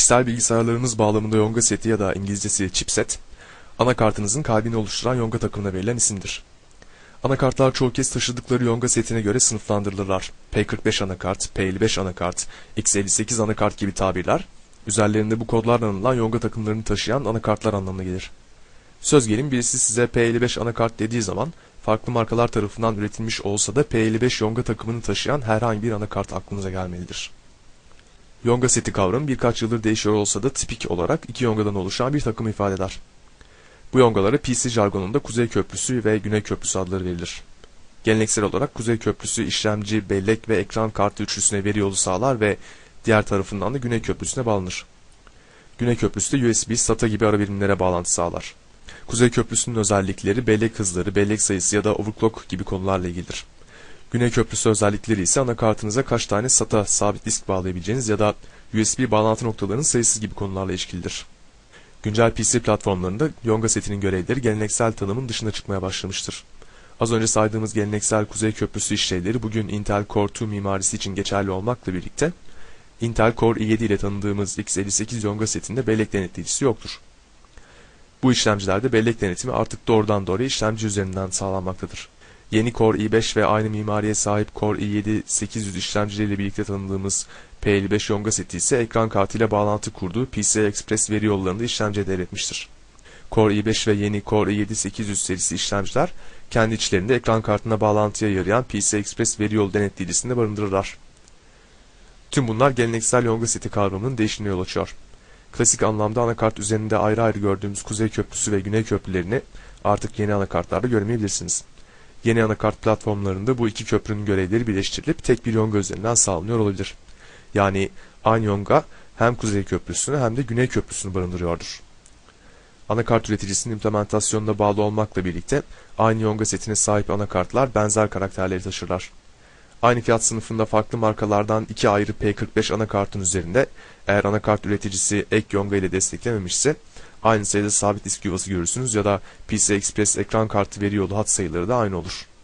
Kişisel bilgisayarlarınız bağlamında Yonga seti ya da İngilizcesi chipset, anakartınızın kalbini oluşturan Yonga takımına verilen isimdir. Anakartlar çoğu kez taşıdıkları Yonga setine göre sınıflandırılırlar. P45 anakart, P55 anakart, X58 anakart gibi tabirler, üzerlerinde bu kodlarla anılan Yonga takımlarını taşıyan anakartlar anlamına gelir. Söz gelimi birisi size P55 anakart dediği zaman, farklı markalar tarafından üretilmiş olsa da P55 Yonga takımını taşıyan herhangi bir anakart aklınıza gelmelidir. Yonga seti kavramı birkaç yıldır değişiyor olsa da tipik olarak iki yongadan oluşan bir takımı ifade eder. Bu yongalara PC jargonunda Kuzey Köprüsü ve Güney Köprüsü adları verilir. Geleneksel olarak Kuzey Köprüsü işlemci, bellek ve ekran kartı üçlüsüne veri yolu sağlar ve diğer tarafından da Güney Köprüsü'ne bağlanır. Güney Köprüsü de USB, SATA gibi ara birimlere bağlantı sağlar. Kuzey Köprüsü'nün özellikleri bellek hızları, bellek sayısı ya da overclock gibi konularla ilgilidir. Güney Köprüsü özellikleri ise anakartınıza kaç tane SATA sabit disk bağlayabileceğiniz ya da USB bağlantı noktalarının sayısı gibi konularla ilişkilidir. Güncel PC platformlarında Yonga setinin görevleri geleneksel tanımın dışına çıkmaya başlamıştır. Az önce saydığımız geleneksel Kuzey Köprüsü işlevleri bugün Intel Core 2 mimarisi için geçerli olmakla birlikte Intel Core i7 ile tanıdığımız x58 Yonga setinde bellek denetleyicisi yoktur. Bu işlemcilerde bellek denetimi artık doğrudan doğruya işlemci üzerinden sağlanmaktadır. Yeni Core i5 ve aynı mimariye sahip Core i7-800 işlemcileriyle birlikte tanıdığımız P55 Yonga seti ise ekran kartıyla bağlantı kurduğu PCI Express veri yollarında işlemciye devretmiştir. Core i5 ve yeni Core i7-800 serisi işlemciler kendi içlerinde ekran kartına bağlantıya yarayan PCI Express veri yolu denetleyicisini de barındırırlar. Tüm bunlar geleneksel Yonga seti kavramının değişimine yol açıyor. Klasik anlamda anakart üzerinde ayrı ayrı gördüğümüz Kuzey Köprüsü ve Güney Köprülerini artık yeni anakartlarda göremeyebilirsiniz. Yeni anakart platformlarında bu iki köprünün görevleri birleştirilip tek bir yonga üzerinden sağlanıyor olabilir. Yani aynı yonga hem Kuzey Köprüsü'nü hem de Güney Köprüsü'nü barındırıyordur. Anakart üreticisinin implementasyonuna bağlı olmakla birlikte aynı yonga setine sahip anakartlar benzer karakterleri taşırlar. Aynı fiyat sınıfında farklı markalardan iki ayrı P45 anakartın üzerinde eğer anakart üreticisi ek yonga ile desteklememişse aynı sayıda sabit disk yuvası görürsünüz ya da PCI Express ekran kartı veri yolu hat sayıları da aynı olur.